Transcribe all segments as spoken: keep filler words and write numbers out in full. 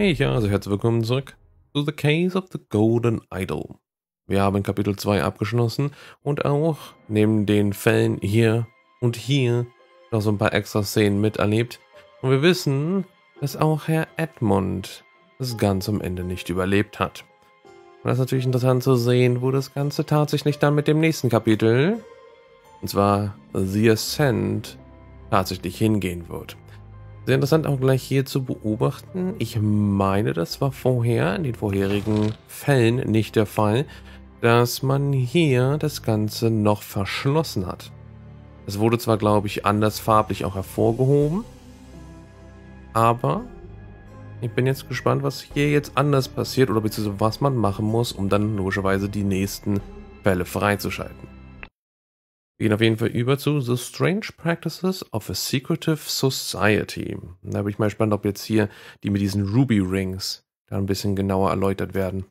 Hey, ja, also herzlich willkommen zurück zu The Case of the Golden Idol. Wir haben Kapitel zwei abgeschlossen und auch neben den Fällen hier und hier noch so ein paar extra Szenen miterlebt. Und wir wissen, dass auch Herr Edmund das ganz am Ende nicht überlebt hat. Und das ist natürlich interessant zu sehen, wo das Ganze tatsächlich dann mit dem nächsten Kapitel, und zwar The Ascent, tatsächlich hingehen wird. Sehr interessant auch gleich hier zu beobachten. Ich meine, das war vorher in den vorherigen Fällen nicht der Fall, dass man hier das Ganze noch verschlossen hat. Es wurde zwar, glaube ich, anders farblich auch hervorgehoben, aber ich bin jetzt gespannt, was hier jetzt anders passiert oder beziehungsweise was man machen muss, um dann logischerweise die nächsten Fälle freizuschalten. Wir gehen auf jeden Fall über zu The Strange Practices of a Secretive Society. Da bin ich mal gespannt, ob jetzt hier die mit diesen Ruby Rings da ein bisschen genauer erläutert werden.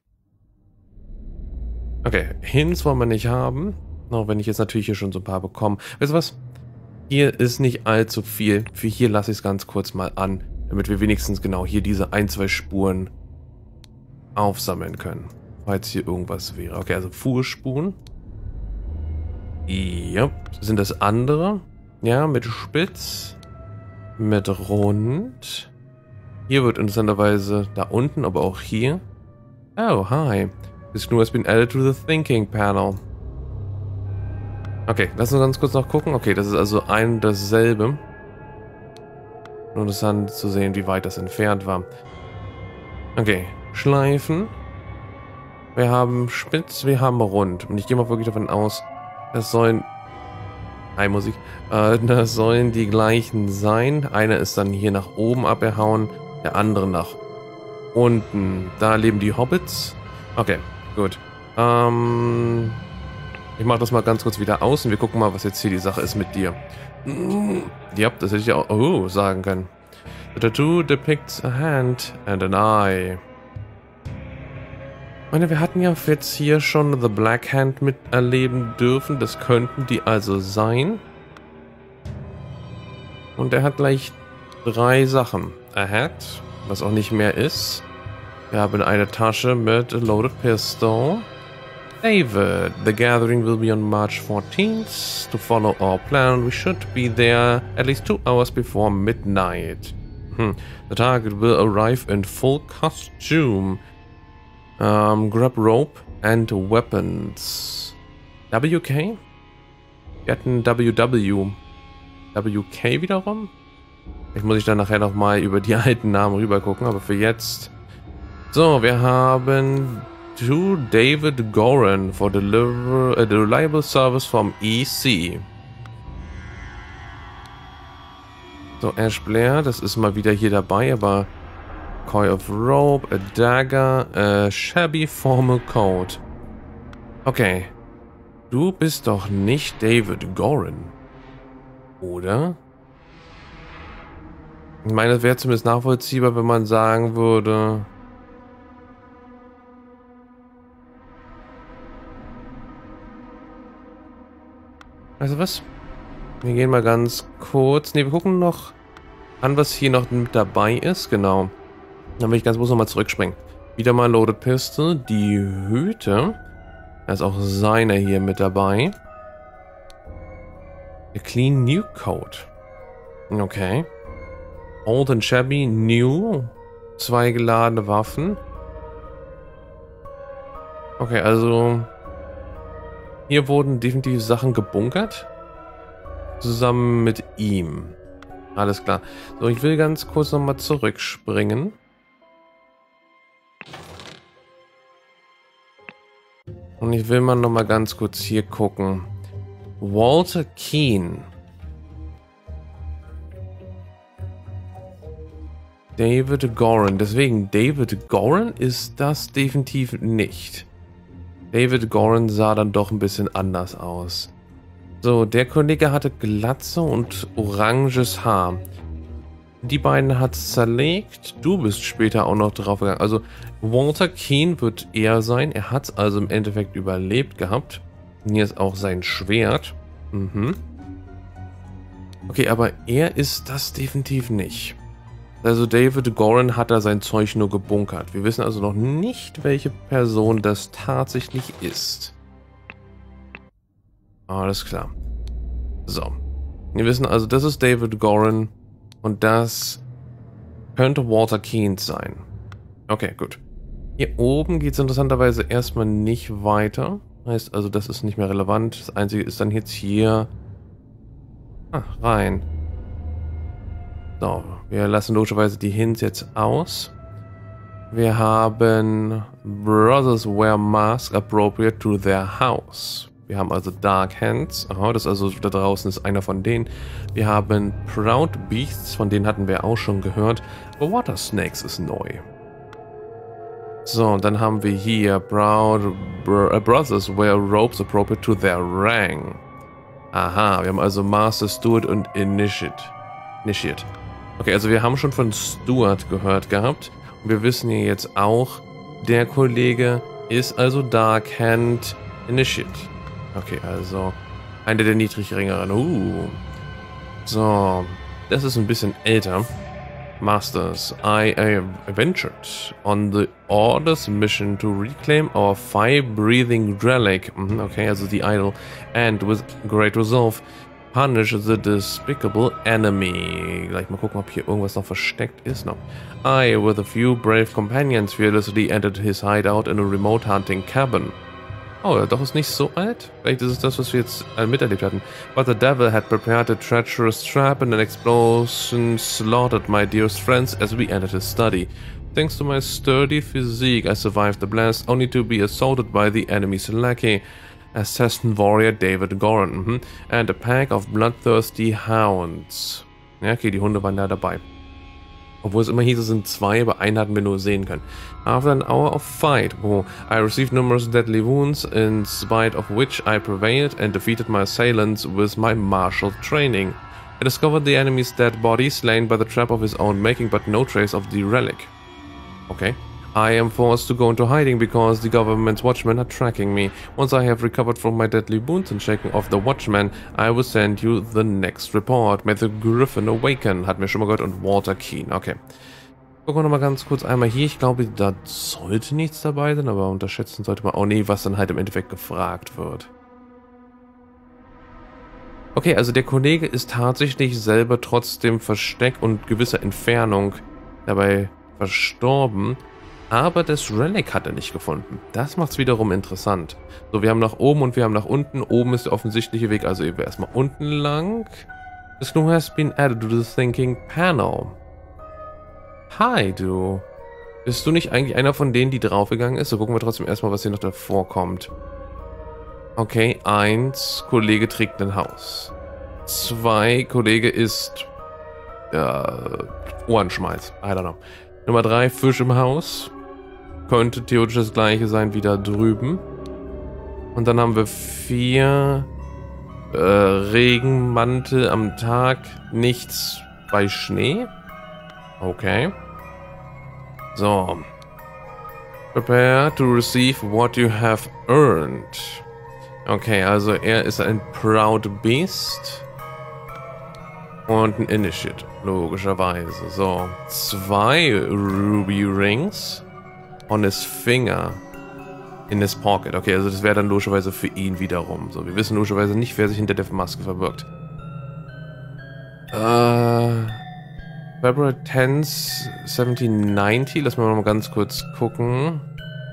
Okay, Hints wollen wir nicht haben, auch wenn ich jetzt natürlich hier schon so ein paar bekomme. Weißt du was? Hier ist nicht allzu viel. Für hier lasse ich es ganz kurz mal an, damit wir wenigstens genau hier diese ein, zwei Spuren aufsammeln können. Falls hier irgendwas wäre. Okay, also Fußspuren. Ja, sind das andere? Ja, mit Spitz, mit Rund. Hier wird interessanterweise da unten, aber auch hier. Oh, hi. This clue has been added to the thinking panel. Okay, lass uns ganz kurz noch gucken. Okay, das ist also ein und dasselbe. Interessant zu sehen, wie weit das entfernt war. Okay, Schleifen. Wir haben Spitz, wir haben Rund. Und ich gehe mal wirklich davon aus, das sollen, hi Musik, äh, das sollen die gleichen sein. Einer ist dann hier nach oben abgehauen, der andere nach unten. Da leben die Hobbits. Okay, gut. Ähm, ich mache das mal ganz kurz wieder aus und wir gucken mal, was jetzt hier die Sache ist mit dir. Ja, das hätte ich auch oh, sagen können. The tattoo depicts a hand and an eye. Ich meine, wir hatten ja jetzt hier schon The Black Hand miterleben dürfen. Das könnten die also sein. Und er hat gleich drei Sachen. A hat, was auch nicht mehr ist. Wir haben eine Tasche mit a loaded pistol. David, the gathering will be on March fourteenth. To follow our plan, we should be there at least two hours before midnight. Hm. The target will arrive in full costume. Um, grab rope and weapons. W K? Wir hatten W W. W K wiederum? Ich muss ich dann nachher nochmal über die alten Namen rüber gucken, aber für jetzt. So, wir haben to David Goran for deliver a reliable service from E C. So, Ash Blair, das ist mal wieder hier dabei, aber Coil of Rope, a Dagger, a Shabby Formal Coat. Okay. Du bist doch nicht David Goran. Oder? Ich meine, es wäre zumindest nachvollziehbar, wenn man sagen würde... Also was? Wir gehen mal ganz kurz... Ne, wir gucken noch an, was hier noch mit dabei ist. Genau. Dann will ich ganz bloß nochmal zurückspringen. Wieder mal Loaded Pistol. Die Hüte. Da ist auch seiner hier mit dabei. Der Clean New Coat. Okay. Old and Shabby New. Zwei geladene Waffen. Okay, also... Hier wurden definitiv Sachen gebunkert. Zusammen mit ihm. Alles klar. So, ich will ganz kurz nochmal zurückspringen. Und ich will mal noch mal ganz kurz hier gucken. Walter Keane. David Goran. Deswegen, David Goran ist das definitiv nicht. David Goran sah dann doch ein bisschen anders aus. So, der Kollege hatte Glatze und oranges Haar. Die beiden hat es zerlegt. Du bist später auch noch drauf gegangen. Also Walter Keane wird er sein. Er hat es also im Endeffekt überlebt gehabt. Und hier ist auch sein Schwert. Mhm. Okay, aber er ist das definitiv nicht. Also David Goren hat da sein Zeug nur gebunkert. Wir wissen also noch nicht, welche Person das tatsächlich ist. Alles klar. So. Wir wissen also, das ist David Goren und das könnte Walter Keynes sein. Okay, gut. Hier oben geht es interessanterweise erstmal nicht weiter. Heißt also, das ist nicht mehr relevant. Das Einzige ist dann jetzt hier ah, rein. So, wir lassen logischerweise die Hints jetzt aus. Wir haben Brothers wear masks appropriate to their house. Wir haben also Dark Hands. Aha, das ist also da draußen ist einer von denen. Wir haben Proud Beasts, von denen hatten wir auch schon gehört. Aber Water Snakes ist neu. So, und dann haben wir hier Proud Br Brothers wear robes appropriate to their rank. Aha, wir haben also Master, Steward und Initiate. Initiate. Okay, also wir haben schon von Steward gehört gehabt. Und wir wissen hier jetzt auch, der Kollege ist also Dark Hand Initiate. Okay, also einer der niedrigringeren. Uh. So, das ist ein bisschen älter. Masters, I ventured on the Order's mission to reclaim our fire-breathing relic. Okay, also the idol. And with great resolve, punish the despicable enemy. Gleich mal gucken, ob hier irgendwas noch versteckt ist. No. I, with a few brave companions, fearlessly entered his hideout in a remote hunting cabin. Oh, doch ist nicht so alt. Vielleicht ist es das, was wir jetzt äh, miterlebt hatten. But the devil had prepared a treacherous trap and an explosion slaughtered my dearest friends as we entered his study. Thanks to my sturdy physique, I survived the blast, only to be assaulted by the enemy's lackey, assassin warrior David Goren, mm-hmm, and a pack of bloodthirsty hounds. Ja, okay, die Hunde waren da dabei. Obwohl es immer hieß, es sind zwei, aber einen hatten wir nur sehen können. After an hour of fight, oh, I received numerous deadly wounds, in spite of which I prevailed and defeated my assailants with my martial training. I discovered the enemy's dead body, slain by the trap of his own making, but no trace of the relic. Okay. I am forced to go into hiding because the government's watchmen are tracking me. Once I have recovered from my deadly wounds and shaken off the watchman, I will send you the next report. May the Griffin awaken. Hatten wir schon mal gehört. Und Walter Keane. Okay. Gucken wir nochmal ganz kurz einmal hier. Ich glaube, da sollte nichts dabei sein, aber unterschätzen sollte man auch nie, was dann halt im Endeffekt gefragt wird. Okay, also der Kollege ist tatsächlich selber trotzdem versteckt und gewisser Entfernung dabei verstorben. Aber das Relic hat er nicht gefunden. Das macht es wiederum interessant. So, wir haben nach oben und wir haben nach unten. Oben ist der offensichtliche Weg, also eben erstmal unten lang. This clue has been added to the thinking panel. Hi, du. Bist du nicht eigentlich einer von denen, die draufgegangen ist? So, gucken wir trotzdem erstmal, was hier noch davor kommt. Okay, eins, Kollege trägt ein Haus. Zwei, Kollege ist äh, Ohrenschmalz. I don't know. Nummer drei, Fisch im Haus. Könnte theoretisch das gleiche sein wie da drüben. Und dann haben wir vier äh, Regenmantel am Tag, nichts bei Schnee. Okay. So. Prepare to receive what you have earned. Okay, also er ist ein Proud Beast. Und ein Initiate, logischerweise. So, zwei Ruby Rings on his finger in his pocket. Okay, also das wäre dann logischerweise für ihn wiederum. So, wir wissen logischerweise nicht, wer sich hinter der Maske verbirgt. Äh, February tenth, seventeen ninety. Lass mal mal ganz kurz gucken.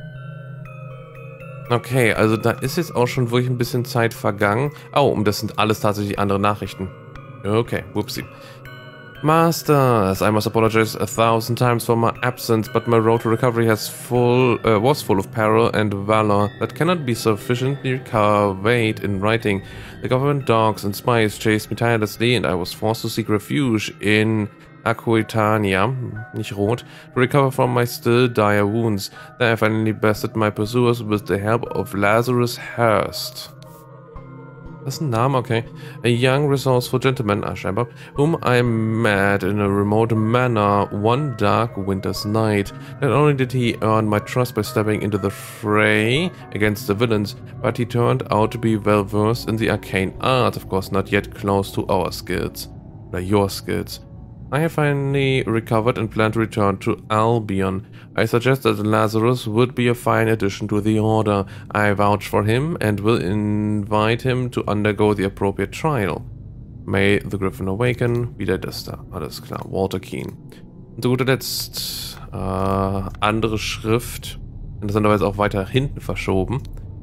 Okay, also da ist jetzt auch schon wirklich ein bisschen Zeit vergangen. Oh, und das sind alles tatsächlich andere Nachrichten. Okay, whoopsie. Masters, I must apologize a thousand times for my absence, but my road to recovery has full, uh, was full of peril and valor that cannot be sufficiently conveyed in writing. The government dogs and spies chased me tirelessly, and I was forced to seek refuge in Aquitania, nicht rot, to recover from my still dire wounds. Then I finally bested my pursuers with the help of Lazarus Hurst. Das ist ein Name, okay. A young, resourceful gentleman, ah, scheinbar, whom I met in a remote manor one dark winter's night. Not only did he earn my trust by stepping into the fray against the villains, but he turned out to be well versed in the arcane arts, of course not yet close to our skills. Or your skills. I have finally recovered and plan to return to Albion. I suggest that Lazarus would be a fine addition to the Order. I vouch for him and will invite him to undergo the appropriate trial. May the Griffin awaken. Wieder das da. Alles klar. Walter Keane. Und zu guter Letzt äh, andere Schrift. Interessanterweise auch weiter hinten verschoben.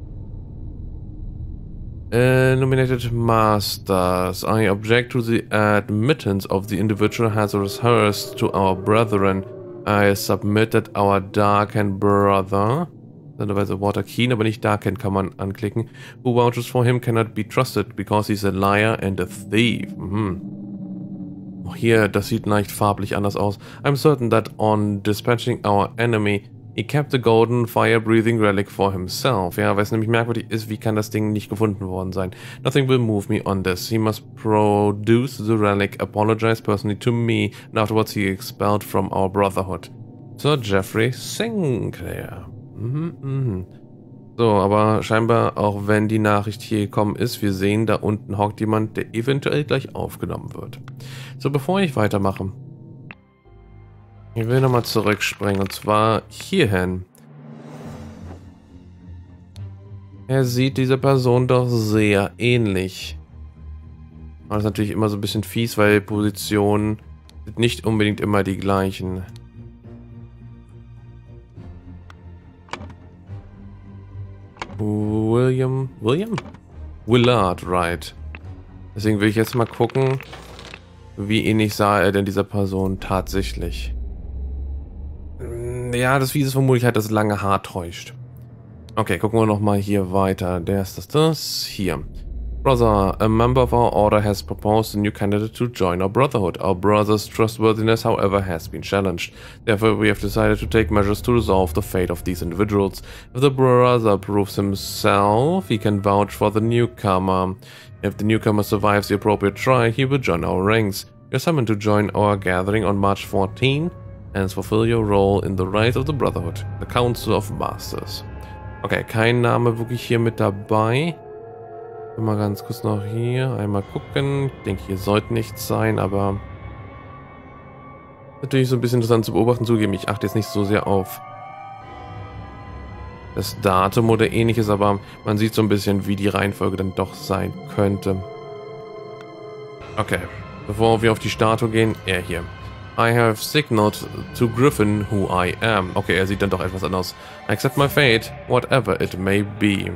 Uh, nominated Masters. I object to the admittance of the individual Lazarus Hurst to our brethren. I submit that our Darken brother, interessanterweise Walter Keane, aber nicht Darken kann man anklicken, who vouches for him cannot be trusted because he's a liar and a thief. Mhm. Auch hier, das sieht leicht farblich anders aus. I'm certain that on dispatching our enemy, he kept the golden fire-breathing relic for himself. Ja, weil es nämlich merkwürdig ist, wie kann das Ding nicht gefunden worden sein? Nothing will move me on this. He must produce the relic, apologize personally to me, and afterwards he expelled from our brotherhood. Sir Geoffrey Sinclair. Mhm, mhm. So, aber scheinbar, auch wenn die Nachricht hier gekommen ist, wir sehen, da unten hockt jemand, der eventuell gleich aufgenommen wird. So, bevor ich weitermache, ich will nochmal zurückspringen, und zwar hierhin. Er sieht dieser Person doch sehr ähnlich. Aber das ist natürlich immer so ein bisschen fies, weil Positionen sind nicht unbedingt immer die gleichen. William, William? Willard Wright. Deswegen will ich jetzt mal gucken, wie ähnlich sah er denn dieser Person tatsächlich. Ja, das Fiese ist vermutlich halt, dass lange Haar täuscht. Okay, gucken wir nochmal hier weiter. Der ist das, das hier. Brother, a member of our order has proposed a new candidate to join our brotherhood. Our brother's trustworthiness, however, has been challenged. Therefore, we have decided to take measures to resolve the fate of these individuals. If the brother proves himself, he can vouch for the newcomer. If the newcomer survives the appropriate trial, he will join our ranks. You are summoned to join our gathering on March fourteenth and fulfill your role in the Rise of the Brotherhood, the Council of Masters. Okay, kein Name wirklich hier mit dabei. Mal ganz kurz noch hier einmal gucken. Ich denke, hier sollte nichts sein, aber natürlich so ein bisschen interessant zu beobachten. Zugeben, ich achte jetzt nicht so sehr auf das Datum oder ähnliches, aber man sieht so ein bisschen, wie die Reihenfolge dann doch sein könnte. Okay, bevor wir auf die Statue gehen, er hier. I have signaled to Griffin who I am. Okay, er sieht dann doch etwas anders. I accept my fate, whatever it may be.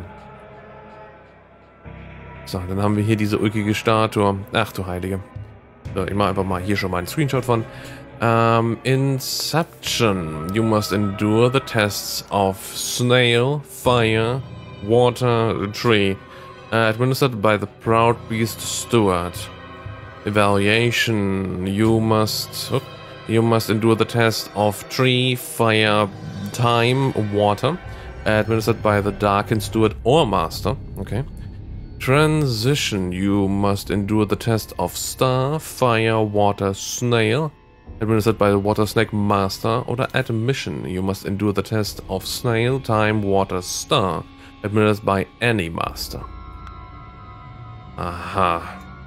So, dann haben wir hier diese ulkige Statue. Ach du Heilige. So, ich mache einfach mal hier schon mal einen Screenshot von. Um, Inception. You must endure the tests of snail, fire, water, tree, uh, administered by the proud beast steward. Evaluation. You must oh, you must endure the test of tree, fire, time, water, administered by the darkened steward or master. Okay. Transition. You must endure the test of star, fire, water, snail, administered by the water snake master. Oder admission. You must endure the test of snail, time, water, star, administered by any master. Aha.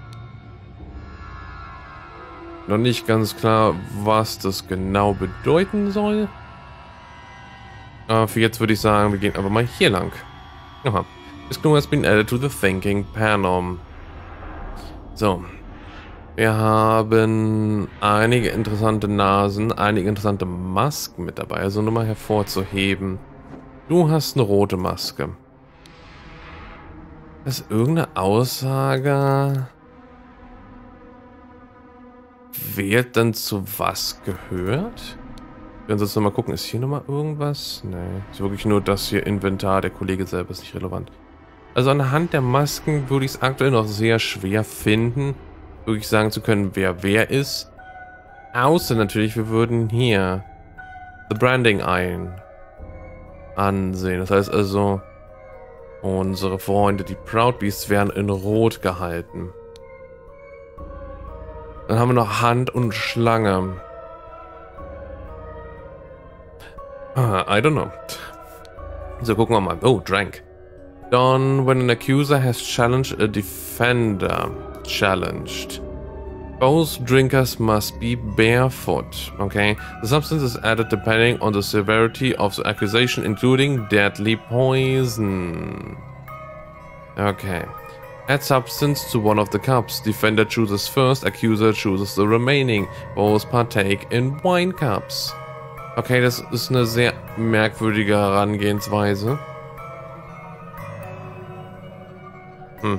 Noch nicht ganz klar, was das genau bedeuten soll. Aber für jetzt würde ich sagen, wir gehen aber mal hier lang. Aha. This clue has been added to the thinking panel. So. Wir haben einige interessante Nasen, einige interessante Masken mit dabei. Also nur mal hervorzuheben. Du hast eine rote Maske. Ist irgendeine Aussage, wer dann zu was gehört? Wir können jetzt nochmal gucken, ist hier nochmal irgendwas? Nee, ist wirklich nur das hier Inventar, der Kollege selber ist nicht relevant. Also anhand der Masken würde ich es aktuell noch sehr schwer finden, wirklich sagen zu können, wer wer ist. Außer natürlich, wir würden hier The Branding ein ansehen. Das heißt also, unsere Freunde, die Proud Beasts, werden in Rot gehalten. Dann haben wir noch Hand und Schlange. Ah, I don't know. So, gucken wir mal. Oh, Drank. Done when an accuser has challenged a defender. Challenged. Both drinkers must be barefoot. Okay. The substance is added depending on the severity of the accusation, including deadly poison. Okay. Add substance to one of the cups. Defender chooses first, accuser chooses the remaining. Both partake in wine cups. Okay, das ist eine sehr merkwürdige Herangehensweise. Hm.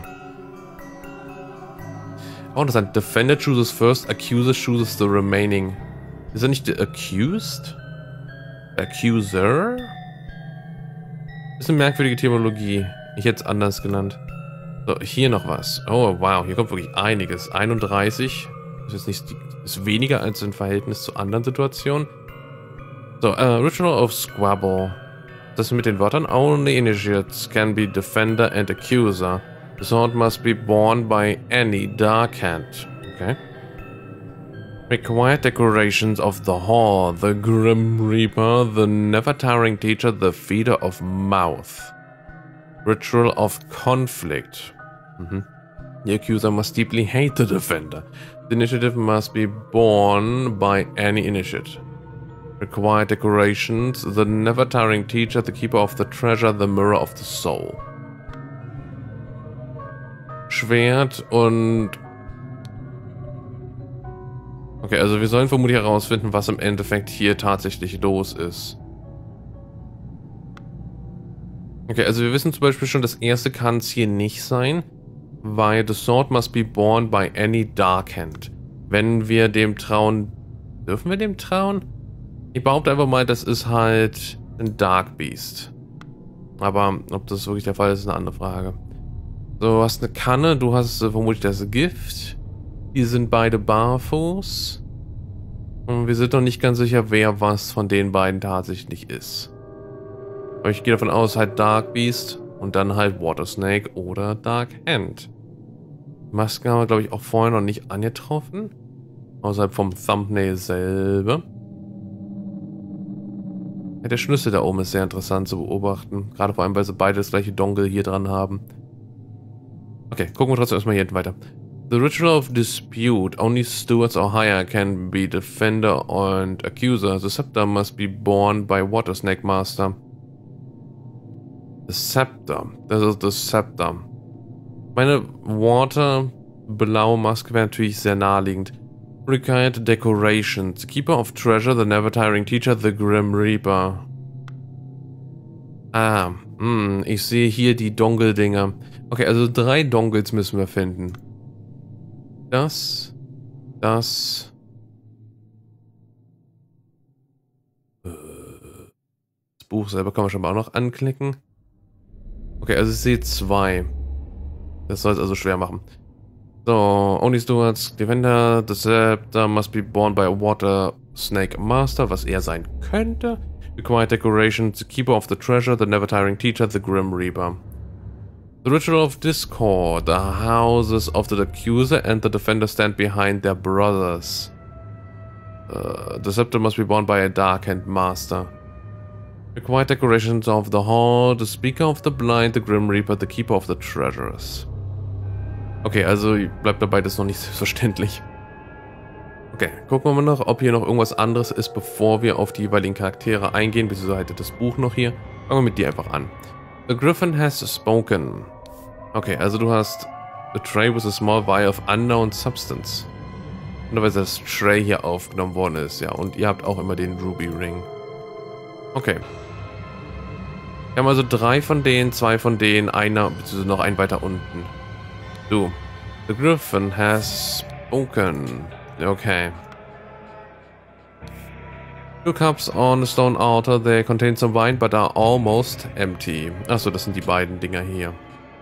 Oh, interessant. Defender chooses first, accuser chooses the remaining. Ist er nicht the accused? Accuser? Ist eine merkwürdige Terminologie. Ich hätte es anders genannt. So, hier noch was. Oh, wow, hier kommt wirklich einiges. einunddreißig. Das ist, nicht, ist weniger als im Verhältnis zu anderen Situationen. So, uh, Ritual of Squabble. Das mit den Wörtern only initiates can be defender and accuser. The sword must be borne by any dark hand. Okay. Required decorations of the hall, the Grim Reaper, the never-tiring teacher, the feeder of mouth. Ritual of conflict. Mhm. The accuser must deeply hate the defender. The initiative must be borne by any initiate. Required decorations, the never-tiring teacher, the keeper of the treasure, the mirror of the soul. Schwert und... Okay, also wir sollen vermutlich herausfinden, was im Endeffekt hier tatsächlich los ist. Okay, also wir wissen zum Beispiel schon, das erste kann es hier nicht sein, weil the sword must be borne by any dark hand. Wenn wir dem trauen... Dürfen wir dem trauen? Ich behaupte einfach mal, das ist halt ein Dark Beast. Aber ob das wirklich der Fall ist, ist eine andere Frage. So, du hast eine Kanne, du hast äh, vermutlich das Gift. Die sind beide barfuß. Und wir sind noch nicht ganz sicher, wer was von den beiden tatsächlich ist. Aber ich gehe davon aus, halt Dark Beast und dann halt Water Snake oder Dark Hand. Masken haben wir, glaube ich, auch vorher noch nicht angetroffen. Außerhalb vom Thumbnail selber. Ja, der Schlüssel da oben ist sehr interessant zu beobachten. Gerade vor allem, weil sie beide das gleiche Dongle hier dran haben. Okay, gucken wir trotzdem erstmal hier hinten weiter. The Ritual of Dispute. Only stewards or higher can be defender and accuser. The scepter must be borne by Water Snake Master. The Scepter. Das ist das Scepter. Meine Water blaue Maske wäre natürlich sehr naheliegend. Required Decorations. The Keeper of Treasure, the Never-Tiring Teacher, the Grim Reaper. Ah, hm, ich sehe hier die Dongle-Dinger. Okay, also drei Dongles müssen wir finden. Das, das. Das Buch selber kann man schon mal auch noch anklicken. Okay, also ich sehe zwei. Das soll es also schwer machen. So, only stewards, defender, the scepter must be borne by a water snake master, was er sein könnte. Required decorations, the keeper of the treasure, the never-tiring teacher, the Grim Reaper. The Ritual of Discord, the houses of the accuser and the defender stand behind their brothers. Uh, the scepter must be borne by a dark hand master. Required decorations of the hall, the speaker of the blind, the Grim Reaper, the keeper of the treasures. Okay, also bleibt dabei, das ist noch nicht selbstverständlich. Okay, gucken wir mal noch, ob hier noch irgendwas anderes ist, bevor wir auf die jeweiligen Charaktere eingehen, beziehungsweise das Buch noch hier. Fangen wir mit dir einfach an. The Griffin has spoken. Okay, also du hast a tray with a small vial of unknown substance. Und weil das Tray hier aufgenommen worden ist, ja. Und ihr habt auch immer den Ruby Ring. Okay. Wir haben also drei von denen, zwei von denen, einer, beziehungsweise noch einen weiter unten. Du. The Griffin has spoken. Okay. Two cups on a stone altar. They contain some wine, but are almost empty. Achso, das sind die beiden Dinger hier.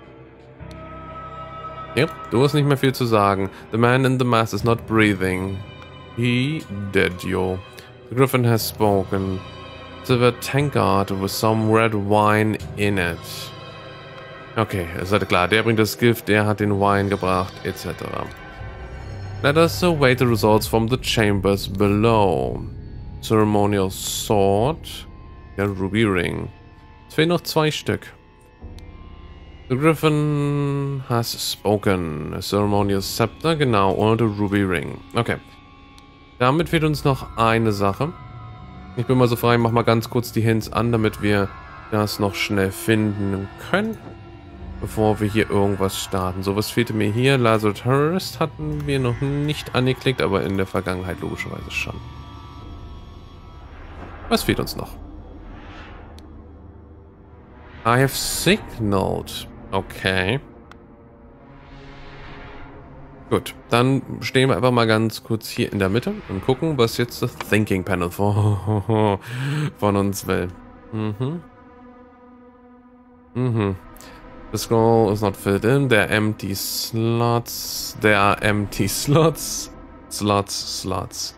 Ja, du hast nicht mehr viel zu sagen. The man in the mask is not breathing. He dead, yo. The Griffin has spoken. Silver tankard with some red wine in it. Okay, es ist klar, der bringt das Gift, der hat den Wein gebracht, et cetera. Let us await the results from the chambers below. Ceremonial Sword. Der Ruby Ring. Es fehlen noch zwei Stück. The Griffin has spoken. A ceremonious scepter, genau, und a ruby ring. Okay. Damit fehlt uns noch eine Sache. Ich bin mal so frei, mach mal ganz kurz die Hints an, damit wir das noch schnell finden können, bevor wir hier irgendwas starten. So, was fehlte mir hier? Lazarus Hurst hatten wir noch nicht angeklickt, aber in der Vergangenheit logischerweise schon. Was fehlt uns noch? I have signaled. Okay. Gut, dann stehen wir einfach mal ganz kurz hier in der Mitte und gucken, was jetzt das Thinking Panel von, von uns will. Mhm. Mhm. The scroll is not filled in. There are empty slots. There are empty slots. Slots, slots.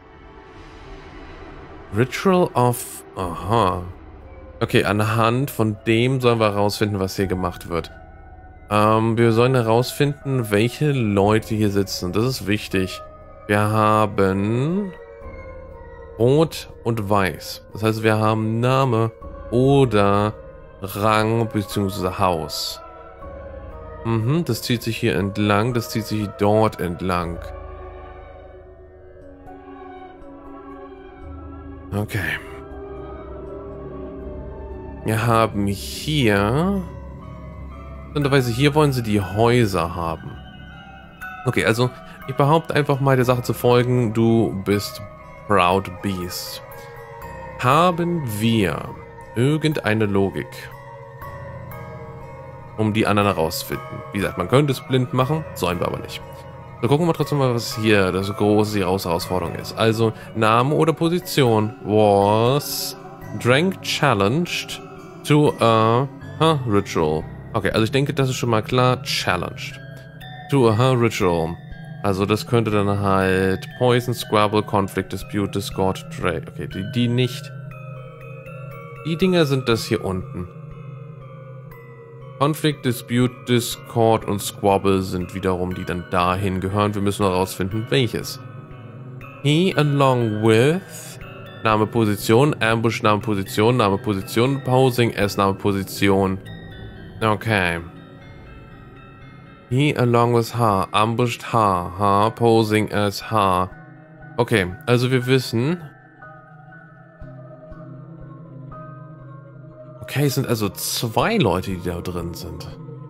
Ritual of... Aha. Okay, anhand von dem sollen wir herausfinden, was hier gemacht wird. Ähm, wir sollen herausfinden, welche Leute hier sitzen. Das ist wichtig. Wir haben Rot und Weiß. Das heißt, wir haben Name oder Rang bzw. Haus. Mhm, das zieht sich hier entlang, das zieht sich dort entlang. Okay. Wir haben hier... Interessanterweise hier wollen sie die Häuser haben. Okay, also ich behaupte einfach mal der Sache zu folgen, du bist Proud Beast. Haben wir irgendeine Logik, um die anderen herauszufinden? Wie gesagt, man könnte es blind machen, sollen wir aber nicht. So, gucken wir trotzdem mal, was hier das große Herausforderung ist. Also, Name oder Position was drank challenged to a huh, ritual. Okay, also ich denke, das ist schon mal klar. Challenged. To a huh, ritual. Also das könnte dann halt Poison, Squabble, Conflict, Dispute, Discord, Drake. Okay, die, die nicht. Die Dinger sind das hier unten. Conflict, Dispute, Discord und Squabble sind wiederum, die dann dahin gehören. Wir müssen herausfinden, welches. He along with Name, Position, Ambush, Name, Position, Name, Position, Posing, S, Name, Position. Okay. He along with H, ambushed H, H, posing as H. Okay, also wir wissen... Okay, es sind also zwei Leute, die da drin sind.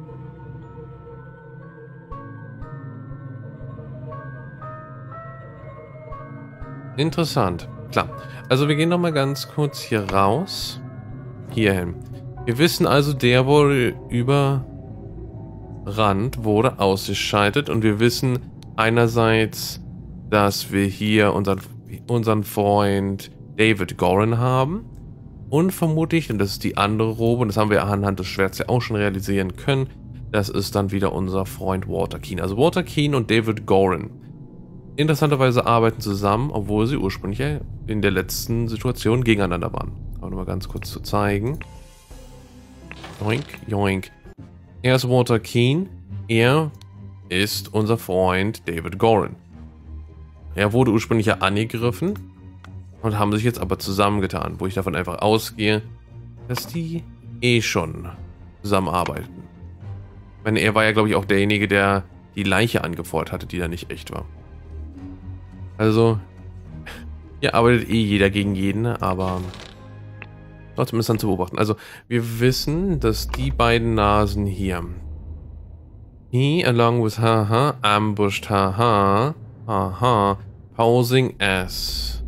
Interessant. Klar. Also wir gehen noch mal ganz kurz hier raus. Hierhin. Wir wissen also, der wurde überrannt, wurde ausgeschaltet. Und wir wissen einerseits, dass wir hier unseren, unseren Freund David Gorin haben. Und vermutlich, und das ist die andere Robe, und das haben wir anhand des Schwerts ja auch schon realisieren können, das ist dann wieder unser Freund Walter Keane. Also Walter Keane und David Gorin. Interessanterweise arbeiten zusammen, obwohl sie ursprünglich in der letzten Situation gegeneinander waren. Aber nur mal ganz kurz zu zeigen. Joink, joink. Er ist Walter Keane. Er ist unser Freund David Gorin. Er wurde ursprünglich ja angegriffen und haben sich jetzt aber zusammengetan, wo ich davon einfach ausgehe, dass die eh schon zusammenarbeiten. Ich meine, er war ja, glaube ich, auch derjenige, der die Leiche angefordert hatte, die da nicht echt war. Also, hier arbeitet eh jeder gegen jeden, aber trotzdem ist dann zu beobachten. Also, wir wissen, dass die beiden Nasen hier. He, along with haha, ambushed haha, haha, posing as.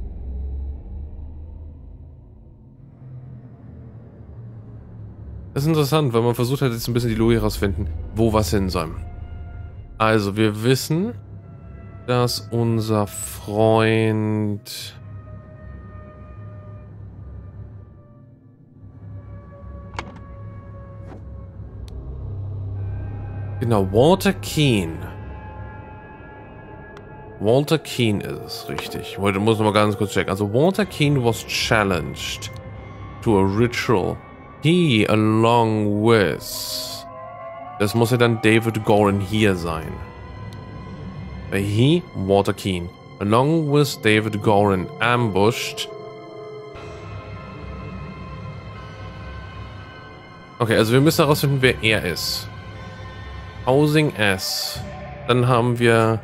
Das ist interessant, weil man versucht hat, jetzt ein bisschen die Logik herauszufinden, wo was hin soll. Also, wir wissen, dass unser Freund... Genau, Walter Keane. Walter Keane ist es, richtig. Heute muss man mal ganz kurz checken. Also Walter Keane was challenged to a ritual. He along with... Das muss ja dann David Gorin hier sein. He, Walter Keane, along with David Gorin, ambushed Okay, also wir müssen herausfinden, wer er ist. Housing S. Dann haben wir...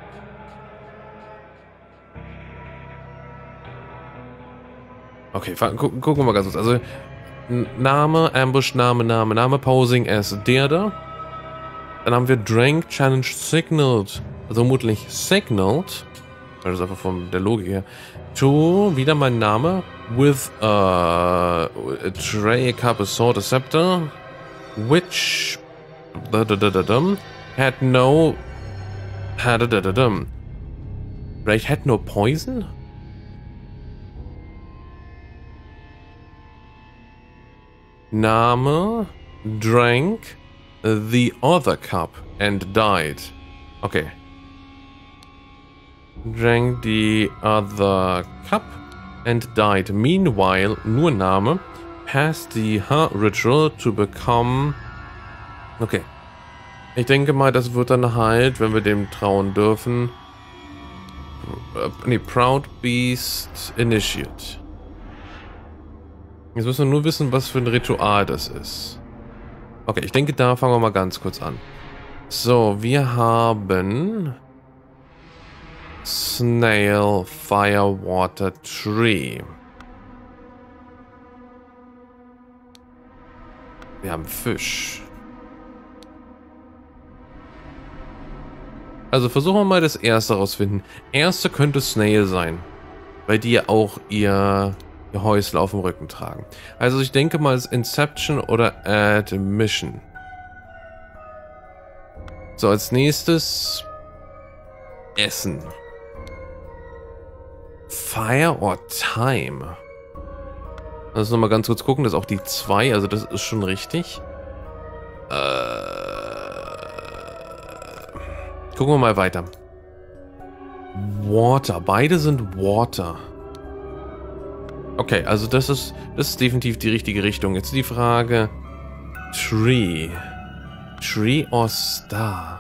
Okay, gu gucken wir mal ganz kurz. Also, Name, Ambush, Name, Name, Name, Posing as der da. Dann haben wir Drank, Challenge, Signaled. Also vermutlich Signaled. Das ist einfach von der Logik her. To, wieder mein Name. With uh, a tray, a cup, a sword, a scepter. Which da, da, da, da, dum, had no had da, da, da, dum. Right, had no poison? Name, drank the other cup and died. Okay. Drank the other cup and died. Meanwhile, nur Name, passed the heart ritual to become... Okay. Ich denke mal, das wird dann halt, wenn wir dem trauen dürfen... Ne, Proud Beast Initiate. Jetzt müssen wir nur wissen, was für ein Ritual das ist. Okay, ich denke, da fangen wir mal ganz kurz an. So, wir haben... Snail, Fire, Water, Tree. Wir haben Fisch. Also versuchen wir mal das erste rausfinden. Erste könnte Snail sein. Weil die ja auch ihr, ihr Häusle auf dem Rücken tragen. Also ich denke mal, es ist Inception oder Admission. So, als nächstes Essen. Fire or Time? Lass uns nochmal ganz kurz gucken, das ist auch die zwei, also das ist schon richtig. Äh, gucken wir mal weiter. Water, beide sind Water. Okay, also das ist, das ist definitiv die richtige Richtung. Jetzt die Frage, Tree. Tree or Star?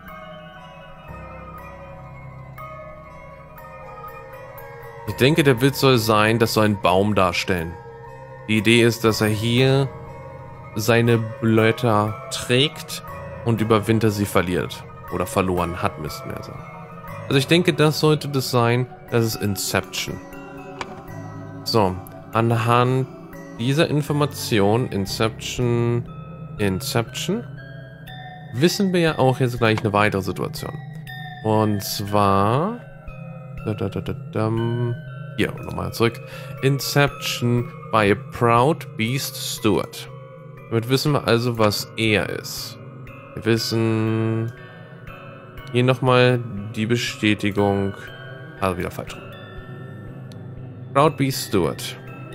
Ich denke, der Witz soll sein, das soll ein Baum darstellen. Die Idee ist, dass er hier seine Blätter trägt und über Winter sie verliert. Oder verloren hat, müssten wir sagen. Also ich denke, das sollte das sein. Das ist Inception. So, anhand dieser Information, Inception, Inception, wissen wir ja auch jetzt gleich eine weitere Situation. Und zwar... Da, da, da, da, da, hier, nochmal zurück. Inception by a Proud Beast Steward. Damit wissen wir also, was er ist. Wir wissen... Hier nochmal die Bestätigung. Also wieder falsch. Proud Beast Steward.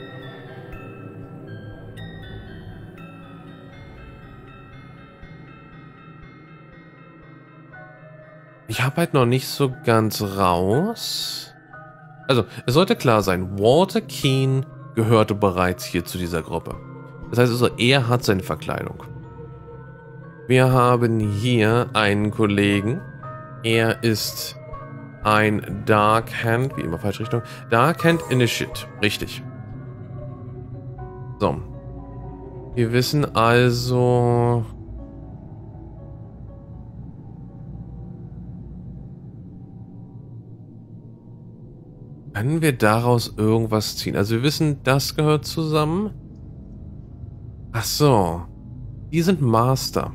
Ich habe halt noch nicht so ganz raus. Also, es sollte klar sein, Walter Keane gehörte bereits hier zu dieser Gruppe. Das heißt also, er hat seine Verkleidung. Wir haben hier einen Kollegen. Er ist ein Dark Hand, wie immer falsche Richtung. Dark Hand Initiate, richtig. So. Wir wissen also... Können wir daraus irgendwas ziehen? Also wir wissen, das gehört zusammen. Ach so. Die sind Master.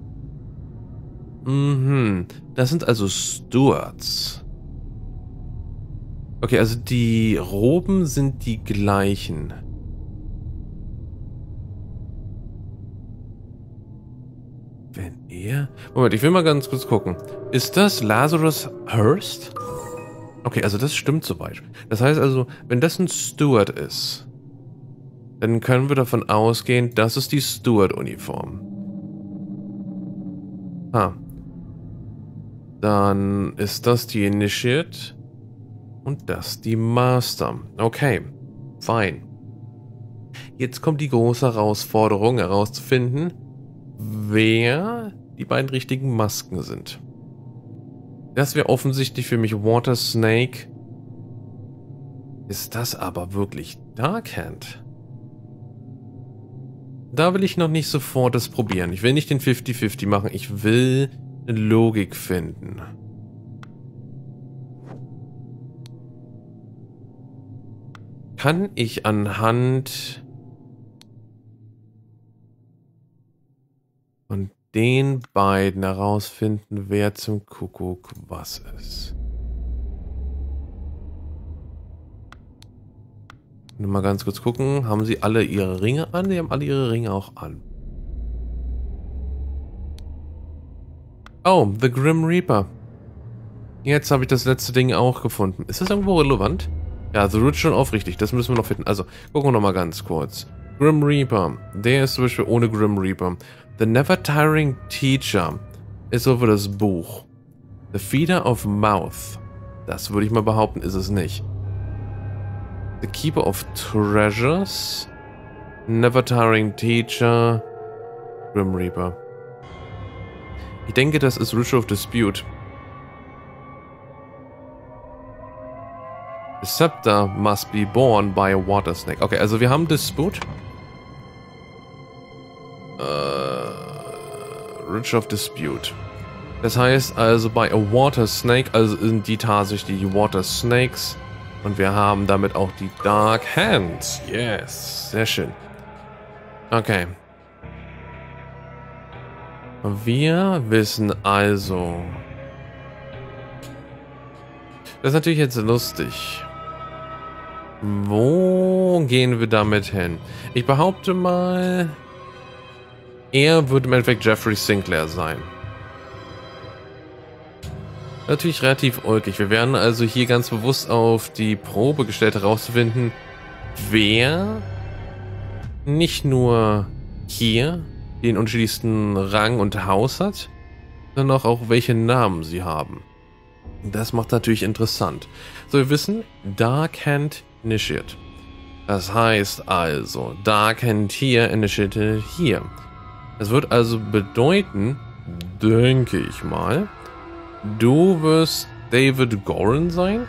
Mhm. Das sind also Stewards. Okay, also die Roben sind die gleichen. Wenn er... Moment, ich will mal ganz kurz gucken. Ist das Lazarus Hurst? Okay, also das stimmt soweit. Das heißt also, wenn das ein Steward ist, dann können wir davon ausgehen, das ist die Steward-Uniform. Ah. Dann ist das die Initiate und das die Master. Okay, fein. Jetzt kommt die große Herausforderung, herauszufinden, wer die beiden richtigen Masken sind. Das wäre offensichtlich für mich Water Snake. Ist das aber wirklich Dark Hand? Da will ich noch nicht sofort das probieren. Ich will nicht den fünfzig fünfzig machen. Ich will eine Logik finden. Kann ich anhand von den beiden herausfinden, wer zum Kuckuck was ist? Nur mal ganz kurz gucken. Haben sie alle ihre Ringe an? Die haben alle ihre Ringe auch an. Oh, The Grim Reaper. Jetzt habe ich das letzte Ding auch gefunden. Ist das irgendwo relevant? Ja, The Ritual aufrichtig. Das müssen wir noch finden. Also, gucken wir noch mal ganz kurz. Grim Reaper. Der ist zum Beispiel ohne Grim Reaper. The Never Tiring Teacher ist so für das Buch. The Feeder of Mouth. Das würde ich mal behaupten, ist es nicht. The Keeper of Treasures. Never Tiring Teacher. Grim Reaper. Ich denke, das ist Ritual of Dispute. The Scepter must be born by a water snake. Okay, also wir haben Dispute. Uh, Ritual of Dispute. Das heißt also bei a water snake, also sind die tatsächlich die Water Snakes. Und wir haben damit auch die Dark Hands. Yes, sehr schön. Okay. Wir wissen also... Das ist natürlich jetzt lustig. Wo gehen wir damit hin? Ich behaupte mal... Er würde im Endeffekt Jeffrey Sinclair sein. Natürlich relativ ulkig. Wir werden also hier ganz bewusst auf die Probe gestellt herauszufinden, wer nicht nur hier den unterschiedlichsten Rang und Haus hat, sondern auch, auch welche Namen sie haben. Das macht natürlich interessant. So, wir wissen, Dark Hand Initiate. Das heißt also, Dark Hand hier, Initiate hier. Das wird also bedeuten, denke ich mal, du wirst David Goren sein?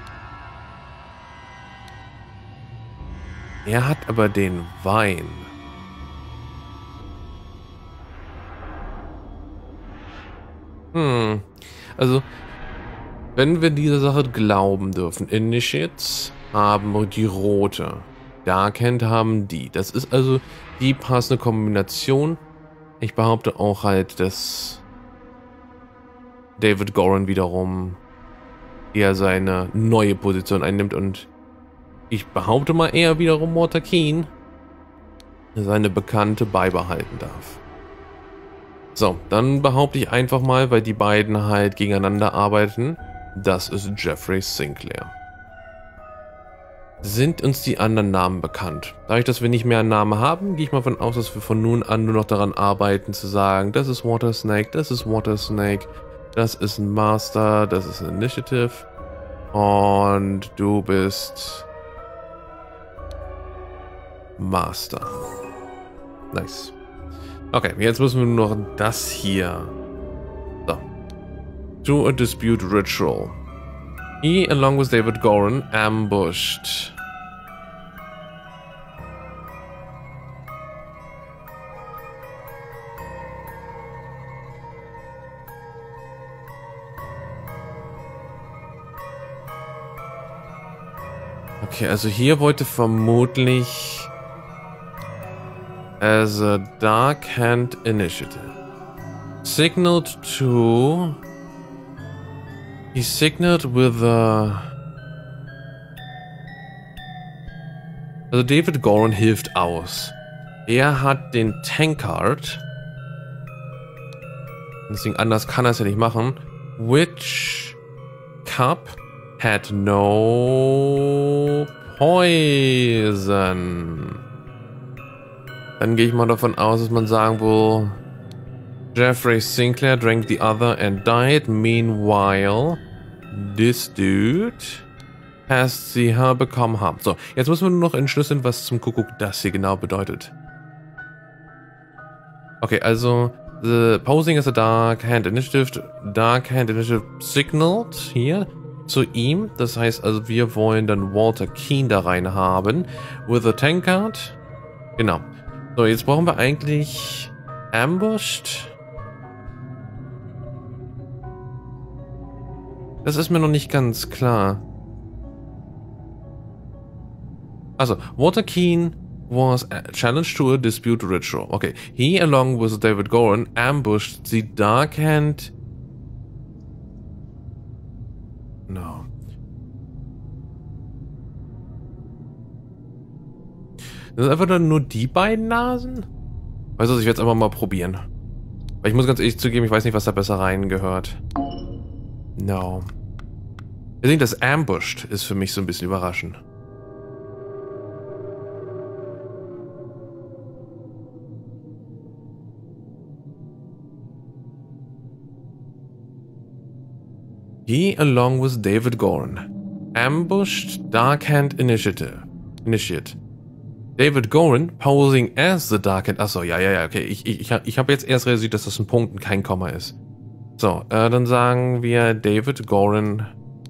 Er hat aber den Wein. Hm. Also, wenn wir dieser Sache glauben dürfen, Initiates haben die rote. Darkhand haben die. Das ist also die passende Kombination. Ich behaupte auch halt, dass David Goren wiederum eher seine neue Position einnimmt und ich behaupte mal eher wiederum Walter Keane seine Bekannte beibehalten darf. So, dann behaupte ich einfach mal, weil die beiden halt gegeneinander arbeiten, das ist Jeffrey Sinclair. Sind uns die anderen Namen bekannt? Dadurch, dass wir nicht mehr einen Namen haben, gehe ich mal von aus, dass wir von nun an nur noch daran arbeiten zu sagen, das ist Water Snake, das ist Water Snake, das ist ein Master, das ist ein Initiative und du bist Master. Nice. Okay, jetzt müssen wir nur noch das hier. So. Do a dispute ritual. He, along with David Goren, ambushed. Okay, also hier wollte vermutlich as a Dark Hand Initiative. Signaled to... He signaled with a... Also David Goren hilft aus. Er hat den Tankard. Deswegen anders kann er es ja nicht machen. Which cup had no poison. Dann gehe ich mal davon aus, dass man sagen will, Jeffrey Sinclair drank the other and died. Meanwhile, this dude has the her become harmed. So, jetzt müssen wir nur noch entschlüsseln, was zum Kuckuck das hier genau bedeutet. Okay, also, the posing as a Dark Hand Initiative, Dark Hand Initiative signaled hier zu ihm. Das heißt also, wir wollen dann Walter Keane da rein haben. With a Tankard. Genau. So, jetzt brauchen wir eigentlich Ambushed. Das ist mir noch nicht ganz klar. Also, Waterkeen was challenged to a dispute ritual. Okay, he along with David Goren ambushed the Dark Hand. No. Das sind einfach dann nur die beiden Nasen? Weißt du, ich werde es einfach mal probieren. Weil ich muss ganz ehrlich zugeben, ich weiß nicht, was da besser reingehört. No. Ich denke, das Ambushed ist für mich so ein bisschen überraschend. He, along with David Goren, ambushed Dark Hand Initiative. Initiate. David Goren posing as the Dark Hand. Achso, ja, ja, ja, okay. Ich, ich, ich habe jetzt erst realisiert, dass das ein Punkt und kein Komma ist. So, äh, dann sagen wir David Goren.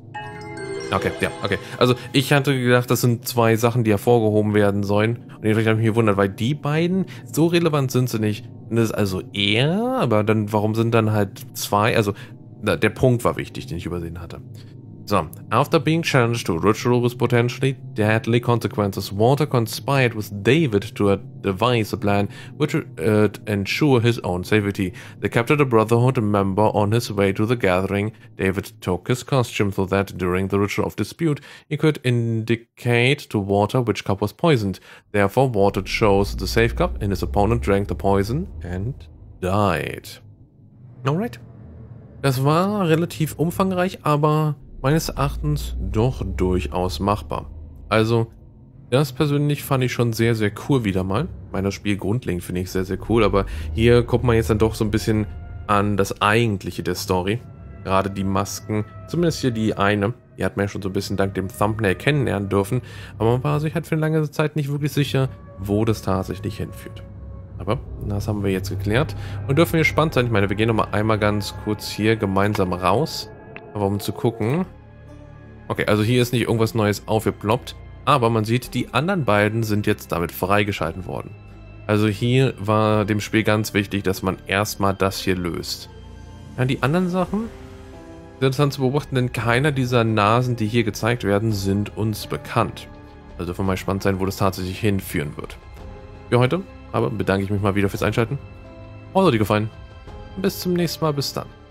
Okay, ja, okay. Also, ich hatte gedacht, das sind zwei Sachen, die hervorgehoben werden sollen. Und ich habe mich gewundert, weil die beiden, so relevant sind sie nicht. Das ist also er, aber dann, warum sind dann halt zwei? Also, der Punkt war wichtig, den ich übersehen hatte. So, after being challenged to a ritual with potentially deadly consequences, Walter conspired with David to devise a plan which would ensure his own safety. They captured a Brotherhood member on his way to the gathering. David took his costume so that during the ritual of dispute, he could indicate to Walter which cup was poisoned. Therefore, Walter chose the safe cup and his opponent drank the poison and died. Alright. Das war relativ umfangreich, aber meines Erachtens doch durchaus machbar. Also, das persönlich fand ich schon sehr, sehr cool wieder mal. Ich meine, das Spiel grundlegend finde ich sehr, sehr cool, aber hier guckt man jetzt dann doch so ein bisschen an das Eigentliche der Story. Gerade die Masken, zumindest hier die eine, die hat man ja schon so ein bisschen dank dem Thumbnail kennenlernen dürfen, aber man war sich halt für eine lange Zeit nicht wirklich sicher, wo das tatsächlich hinführt. Aber das haben wir jetzt geklärt und dürfen gespannt sein. Ich meine, wir gehen noch mal einmal ganz kurz hier gemeinsam raus, aber um zu gucken. Okay, also hier ist nicht irgendwas Neues aufgeploppt, aber man sieht, die anderen beiden sind jetzt damit freigeschalten worden. Also hier war dem Spiel ganz wichtig, dass man erstmal das hier löst. Ja, die anderen Sachen sind interessant zu beobachten, denn keiner dieser Nasen, die hier gezeigt werden, sind uns bekannt. Also dürfen wir mal gespannt sein, wo das tatsächlich hinführen wird. Für heute aber bedanke ich mich mal wieder fürs Einschalten. Hat euch gefallen. Bis zum nächsten Mal. Bis dann.